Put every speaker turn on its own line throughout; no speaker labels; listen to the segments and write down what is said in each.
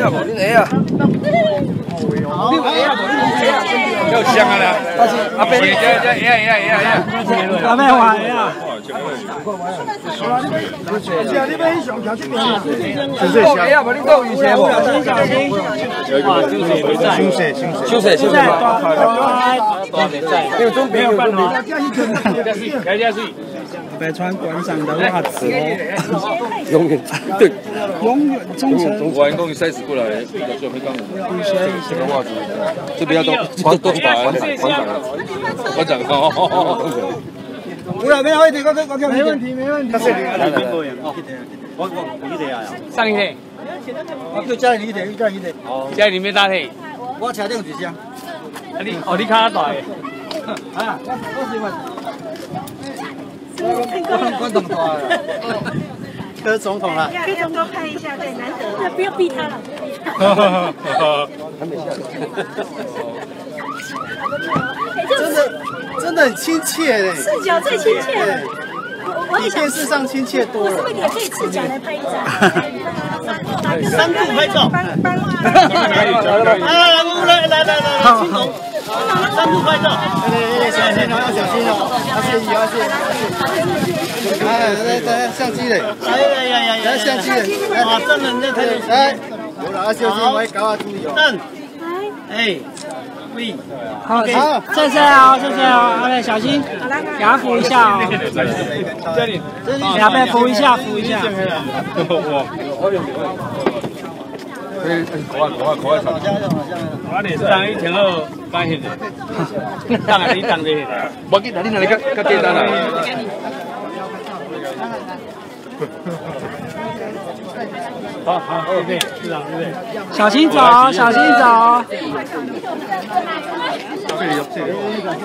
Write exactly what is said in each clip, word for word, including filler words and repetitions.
啊，无恁下啊。你有下啊，无恁下啊，要香啊啦。阿伯，这这下下下下。阿伯话下啊。是啊，你要去上桥这边啊。就是下啊，无恁讲以前无。小心小心。休息休息休息休息。没有中没有办法。加加水。北川馆长的袜子哦，永远对，永远忠诚。我员工赛事过来，就没讲这个袜子，这边要多多多把馆长馆长哦。不了，没问题，我我没问题，没问题。我我你哋啊？上一天，我叫家里你哋，家里你哋。哦，家里面大体。我车顶一箱。啊你哦你卡大嘅。啊，我是问。关总统啊，柯总统啊，要要多看一下，对，难得，不要逼他了。还没下。真的真的很亲切嘞，视角最亲切了，比电视上亲切多了。我是不是也可以视角来拍一张？三度拍照。帮帮啊！来来来来，青龙。三步拍照，对对对，小心哦，要小心哦，要谢意，要谢。哎，来来，相机嘞！哎呀呀呀！来相机嘞！哇，真的那太来，有了，要小心，我搞下注意哦。正，哎，喂，好，好，谢谢哦，谢谢哦，好嘞，小心，给他扶一下哦。这里，这里，给他扶一下，扶一下。可以，口啊口啊口啊口。我哋上一天后发现的，当然你当的，我记得你那里较较简单啦。好好，对对，是啊，对对。小心走，小心走。这里有这里。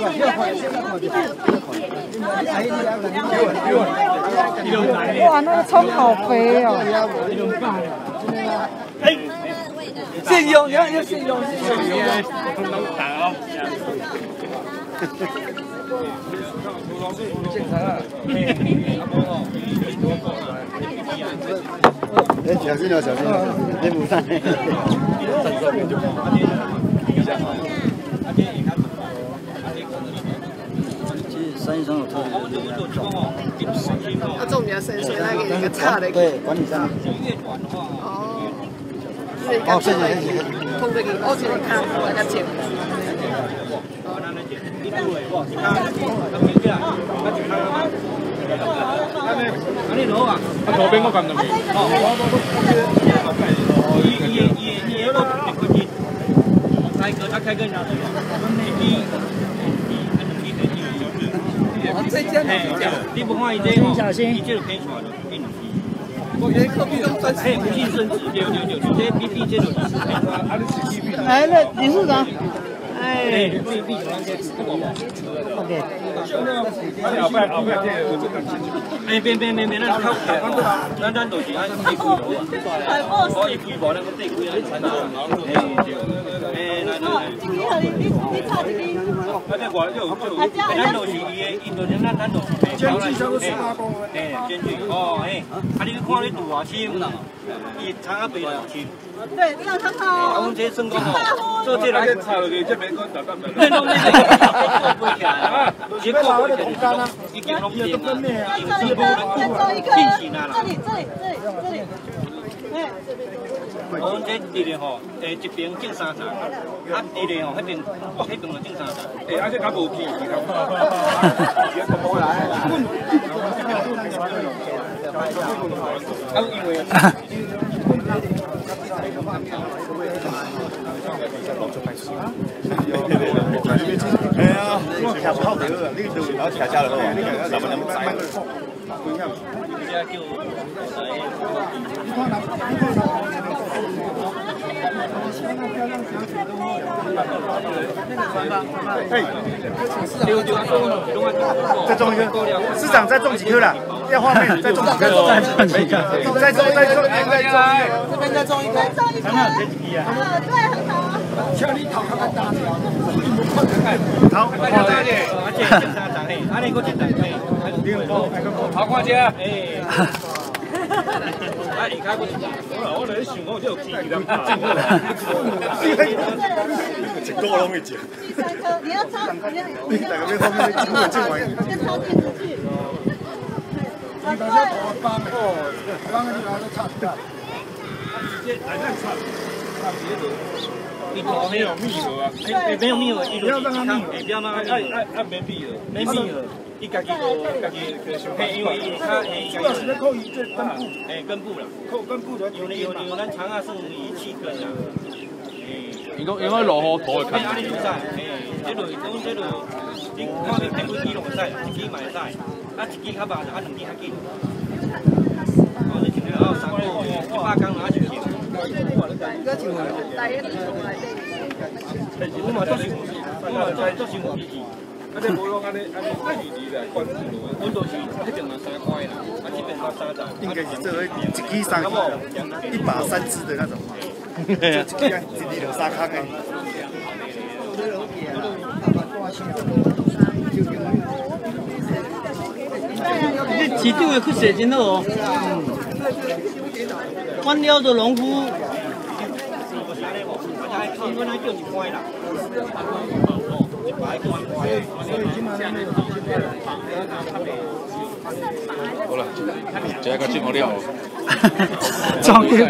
哇，那个葱好肥哦。哎。信用，你要要信用，信用。打哦。现场啊。哎，小心哦，小心哦，别不上。其实生意上有特别。要重点深水，那个一个差的。对，管理上。哦。哦，谢谢谢谢。通过去，我这个卡我来接。啊，你攞啊？啊，左邊我撳到未？哦，哦，伊伊伊伊嗰度嗰啲，開個啊開個啥？哦，這間你不看伊這個，小心，伊這個可以出來的，給你。我覺得隔壁都算是，哎，不信甚至六六六，這 B B 這種是哎，哎，那理事長。哎 ，OK。哎，边边边边，咱靠，咱咱就是按地规路啊，所以规模咱个地规啊，产生哎对，哎来来来，你你差一点，啊这我就就，咱就是伊个印度人，咱咱就是。间距差不多十八公分。哎，间距哦哎，啊你看你度偌深，伊差啊白偌深。对，你要看好。我们这身高哦，做这个差了个这边个大大的。弄那个做不起来啊，结果我同干啊，已经弄定了，已经是定型了啦。这里这里这里这里，哎，我们这地里吼，诶一边种三层，啊地里吼那边那边就种三层，诶而且它无皮，啊因为。哎呀，我吃不好得了，你就然后吃家了咯，你看咱们能宰。再种一个，市长再种几颗了，要画面再种几颗，再种几颗，再种再种再种，这边再种一颗，看看这几批啊。对，很好啊。像你头看看大条，头看大点，而且正常长嘿，阿你个正常嘿，好看姐，哎。 他离开过，我我在想，我就有记忆了。
一个拢会食。
第三颗，你要插，你要
你大家要后面进完进完。
要插进去。很快。
帮哦，帮个地方都差不多。
这来看差，差别的。一头没有密合啊，哎，没有密合，不要让它密合，不要让它爱爱爱没密合，没密合。伊家己个家己嘿，因为它嘿，主要是咧靠伊这根部，嘿根部啦，靠根部就有有有咱长啊算伊气根啦，嘿。
因讲因为落雨土会
看。安尼就使，嘿，这落讲这落，你看你平均几拢会使，一支嘛会使，啊一支较慢，啊两支较紧。哦，你一日要三个一百工拿就行。我嘛做是，我嘛做做是无意义。啊，这无用安尼安尼安尼离来关注咯。阮都是一定嘛三块啦，啊这边到三十。
应该是这个一支三一把三支的那种。对啊，一支就三坑的。
这市场的去势真好哦。阮了做农夫。
好了，这个节目了。
装的。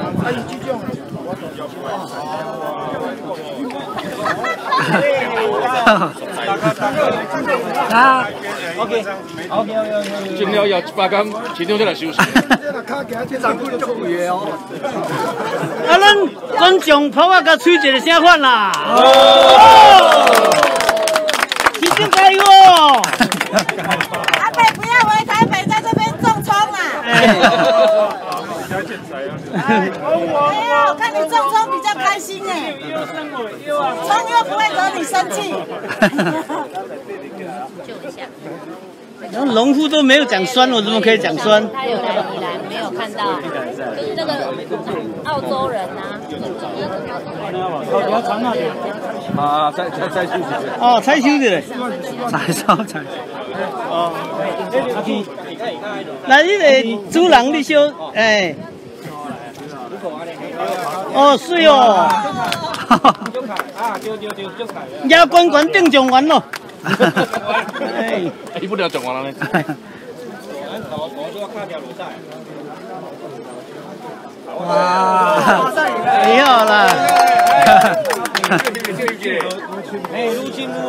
啊 ，OK，OK，OK，
尽了要一百工，市场再来休息。
啊，咱观众跑啊，甲吹一个声款啦。哦，市场加油哦！
阿北不要回台北，在这边种葱啦。哎呀，我看你种葱比较开心哎，葱又不会惹你生气。
救一下。
然后农夫都没有讲酸，我怎么可以讲酸？
他有来宜兰，没有看到，就是那个澳洲人啊。
比较长啊。
啊，再再再休息。
哦，采收的嘞。采收采。哦。那你个主人你小哎。哦，水哦。压关关定状元咯。哎，
伊不了状元了呢。
哇，没有啦。
哎，愈进愈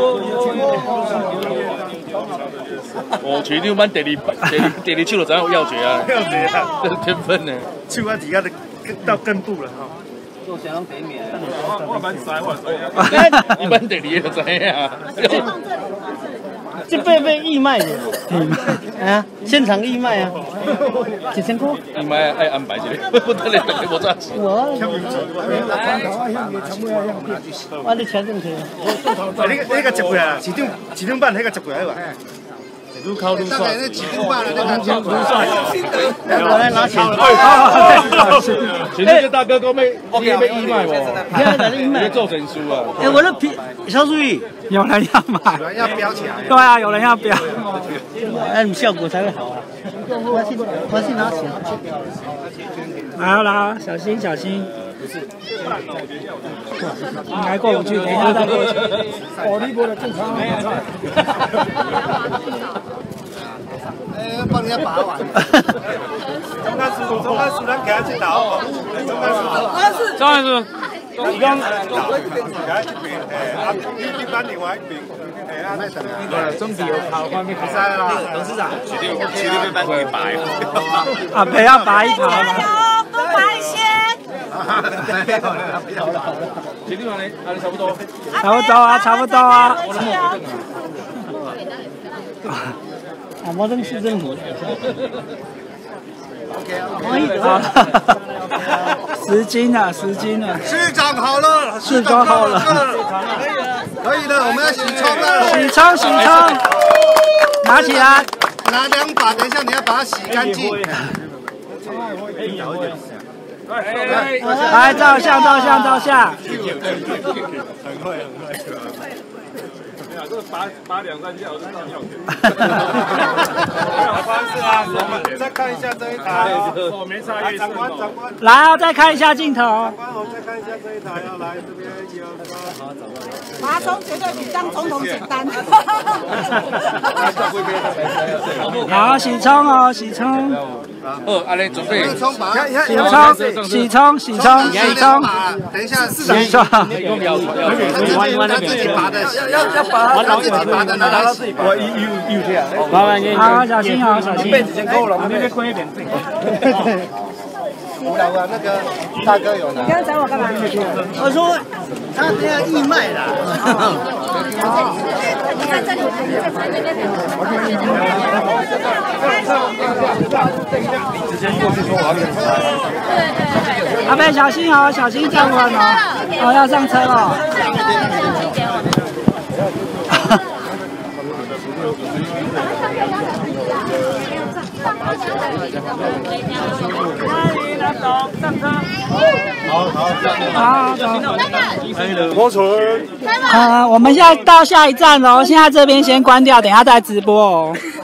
哦，市场版第二第二第二手就知影有要诀啊，
要诀啊，
这是天分呢。
手啊，底下的到根部了哈。
做小龙北面。
我我蛮知，我知。
一般第二就知影。
这被被义卖的，啊，现场义卖啊，几千块。
义卖爱安排一个，不得了，大家无早起。
我，我你钱挣去。
啊，你你个接过来，市场市场办迄个接过来吧。愈考愈帅。大概那市场办的那个愈帅。
我来拿钱。
其实这大哥讲要要要义卖无？
要来义卖。
做成书啊。
哎，我的皮小鼠鱼。有人要买，
有人要标起来。
对啊，有人要标，那你效果才会好啊。我去，我去拿钱。来来，小心小心。应该过不去，等一下再过去。哦，你过来正常。
哎，帮人家把玩。中间师傅，中间师傅，咱给他去打哦。中间师傅。
张老师。
你讲，啊，一般另外一边，哎啊，那等下，总比有跑方面比赛啦，董事长，指定指定被颁给白，
啊，陪他白一跑，
加油，多白一些。
指定完嘞，啊，差不多，
差不多啊，差不多啊。啊，摩登市政府。啊，十斤啊，十斤啊！
市长好了，
市长好了，
可以了，我们要洗葱了。
洗葱，洗葱，拿起来，
拿两把，等一下你要把它洗干净。
来照相，照相，照相。
很会，很会。 这个拔拔两三下我就上尿去。好方式啊，我们再看一下这一台哦。我没差异。长官，长官。
来啊，再看一下镜头。
长官，我们再看一下这一台哦，来这边有什么？
马总绝对比当总统简单。
好，洗冲哦，洗冲。
哦，阿雷准备。
洗冲把，
洗冲，洗冲，洗冲，洗冲。
等一下，
洗冲。
他自己拔的，要要要拔，他自己拔的，拿到自己拔。我有有有这样。
好，小心哦，小心。
被子先够了，我们那边亏一点自己。无聊啊，那个大哥有拿。
你刚刚找我干嘛？
我说他这样义卖啦。
你在这里，你在这边。
直接过去说我要练。
对对对。
阿贝小心哦，小心站稳哦。哦，要上车了。
好好，
好，走。
摩存。
啊，我们现在到下一站喽，现在这边先关掉，等一下再直播哦。